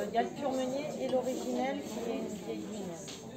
Il y a le pur meunier et l'originel qui est une vieille vigne.